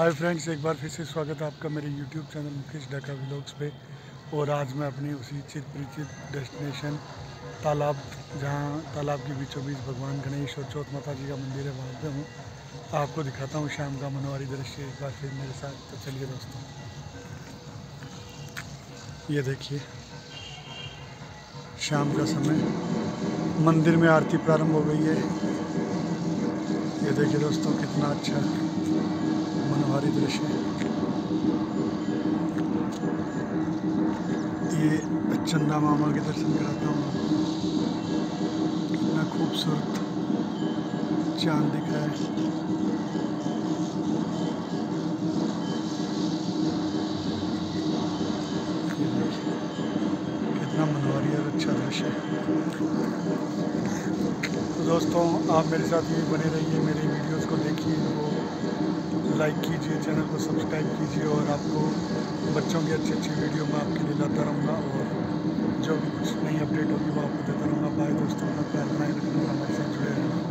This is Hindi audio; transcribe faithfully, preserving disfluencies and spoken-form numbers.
हाय फ्रेंड्स, एक बार फिर से स्वागत है आपका मेरे YouTube channel Mukesh Dhaka vlogs पे। और आज मैं अपनी उसी चित परिचित डेस्टिनेशन तालाब, जहाँ तालाब के बीचों बीच भगवान गणेश और चौथ माता जी का मंदिर है, वहाँ पे हूँ। आपको दिखाता हूँ शाम का मनोहारी दृश्य एक बार फिर मेरे साथ। तो चलिए दोस्तों, ये देखिए शाम का समय, मंदिर में आरती प्रारंभ हो गई है। ये देखिए दोस्तों, कितना अच्छा मनोहारी दृश्य है। ये चंदा मामा के दर्शन कराता हूँ आपको। कितना खूबसूरत चांद दिख रहा है। ये देखिए कितना मनोहारी और अच्छा दृश्य है। तो दोस्तों, आप मेरे साथ ही बने रहिए, मेरे वीडियोस को देखिए, इनको लाइक कीजिए, चैनल को सब्सक्राइब कीजिए। और आपको बच्चों की अच्छी अच्छी वीडियो मैं आपके लिए लाता रहूँगा, और जो भी कुछ नई अपडेट होगी वो आपको देता रहूँगा। बाय दोस्तों, अपना प्यार बनाए रखना, हमारे साथ जुड़े रहना।